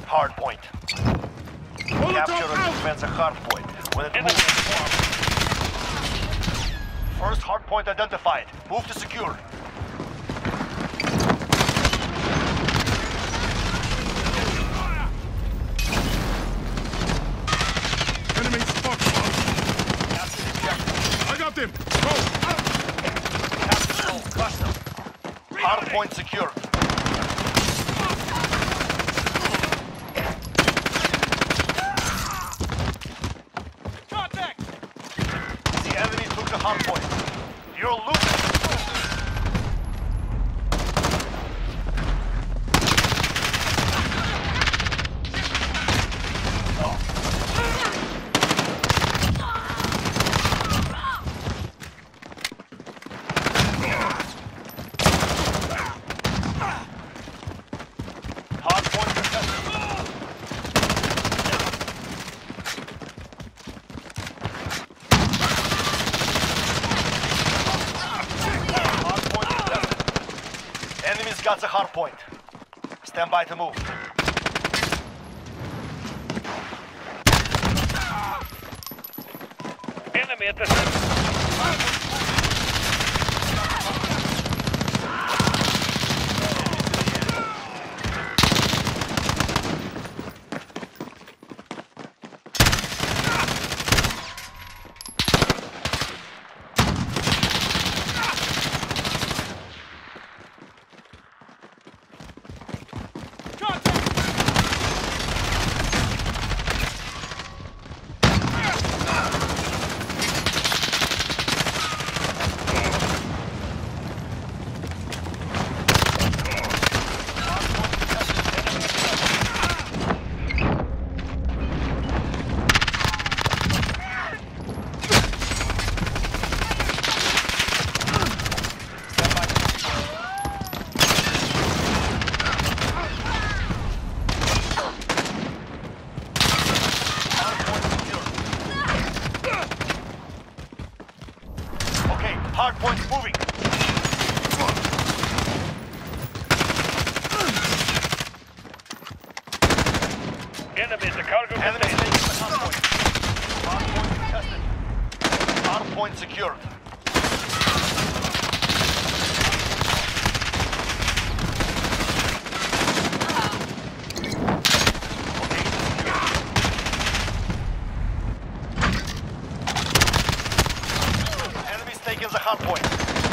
Hard point. Capture and defend the hard point. When it moves, first hard point identified. Move to secure. Enemy spot. I got them. Go. Capture, crush them. Hard point secure. Contact! The enemy took the hard point. You're losing. Hard point contested. Hard point contested. Enemy's got the hard point. Stand by to move. Enemy at the center. Hard point's moving. Enemy at the cargo Enemy container. taking the hard point. Hard point contested. Hard point secured. Enemy's taking the hard point.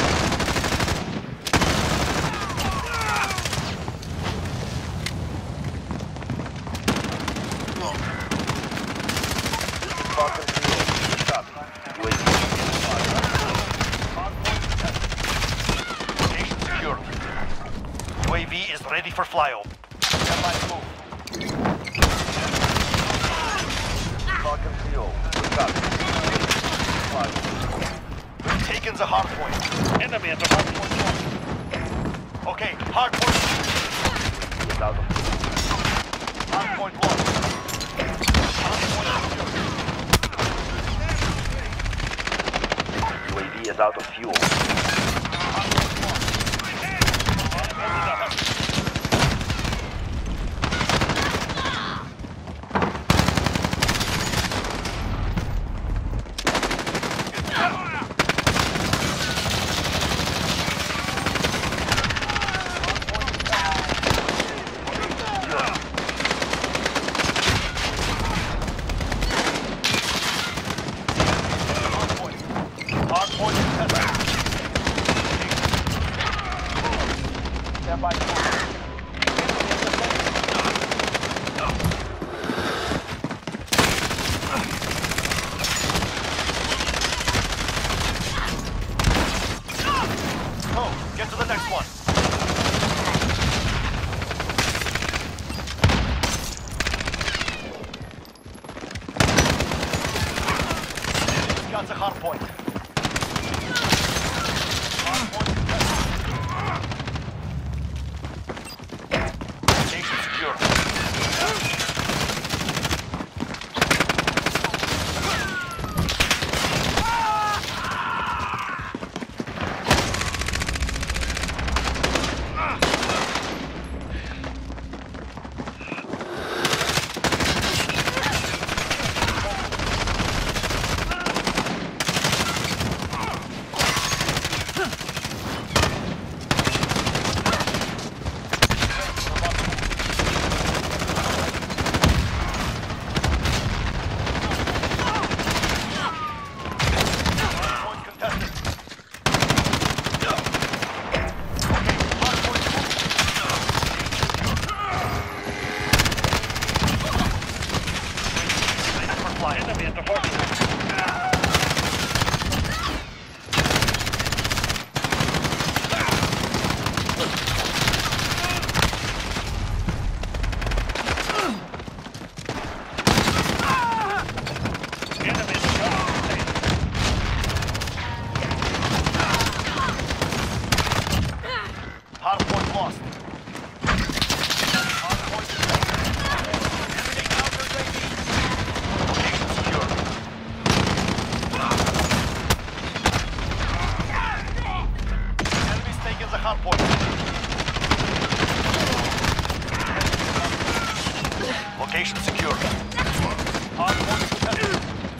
UAV is ready for flyover. Stand by to move. Falcon fuel. We've taken the hard point. Enemy at the hard point. Okay, hard point. Hard point lost. Hard point secured. UAV is out of fuel. Hard point lost. Hard point contested. Location secure. Hardpoint contested.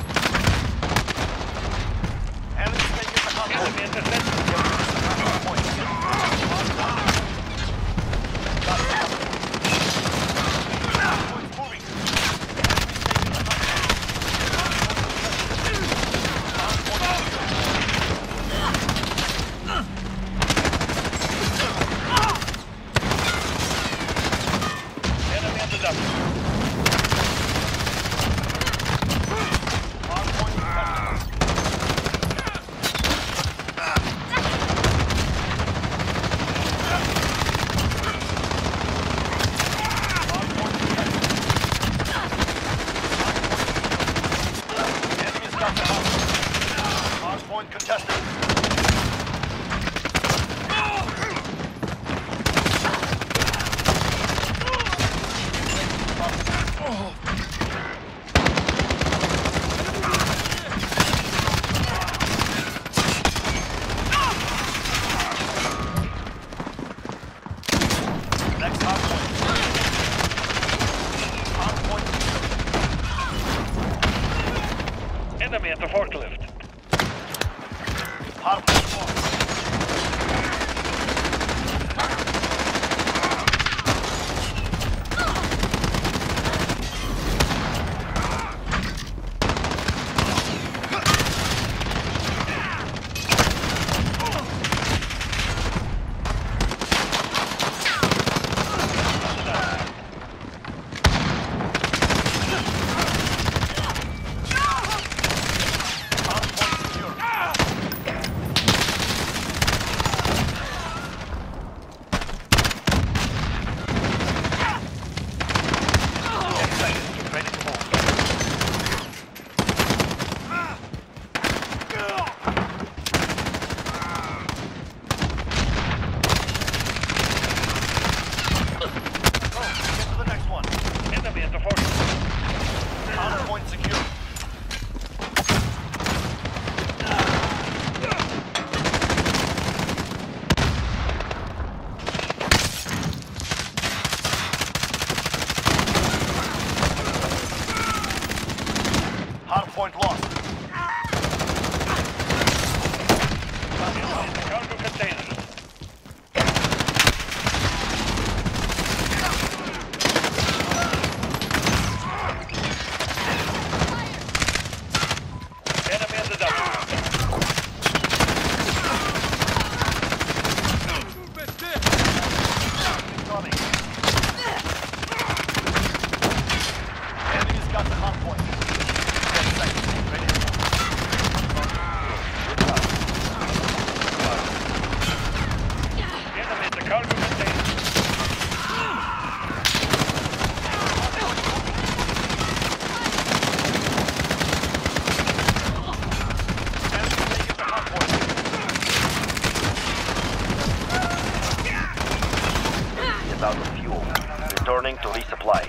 Enemies taking the hardpoint. Enemy intercepted. Hardpoint. Hardpoint's moving. Enemy at the dump. Hardpoint contested. Hardpoint contested. Enemies got the hardpoint contested. Next hardpoint. Hardpoint secured. Enemy at the forklift. Hardpoint lost. Hardpoint secured. Get ready to move. Go, get to the next one. Enemy at the forklift. Hardpoint secure. Hardpoint lost. Enemy at the cargo containers. Enemy at the dump. Incoming. Enemy's got the hardpoint. 10 seconds. Ready to move. Enemy at the cargo containers. Enemy's taking the hardpoint. Is out of fuel. Returning to resupply.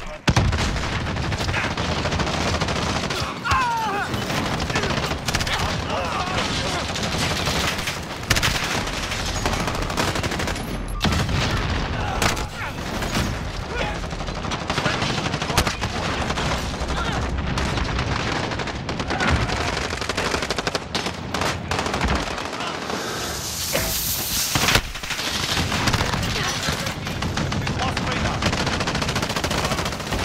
Lost radar.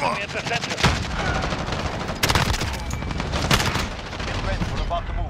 Enemy at the center. Get ready, we're about to move.